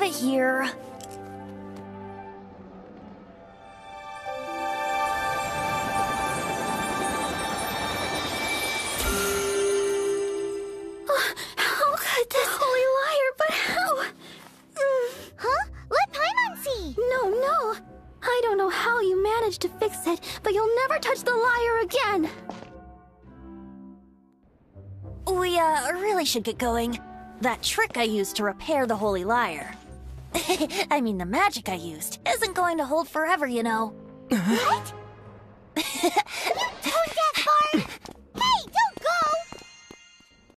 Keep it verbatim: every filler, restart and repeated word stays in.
it here. How could this holy Lyre, but how? Mm. Huh? Let Paimon see! No, no. I don't know how you managed to fix it, but you'll never touch the Lyre again. We, uh, really should get going. That trick I used to repair the holy Lyre. I mean, the magic I used isn't going to hold forever, you know. What?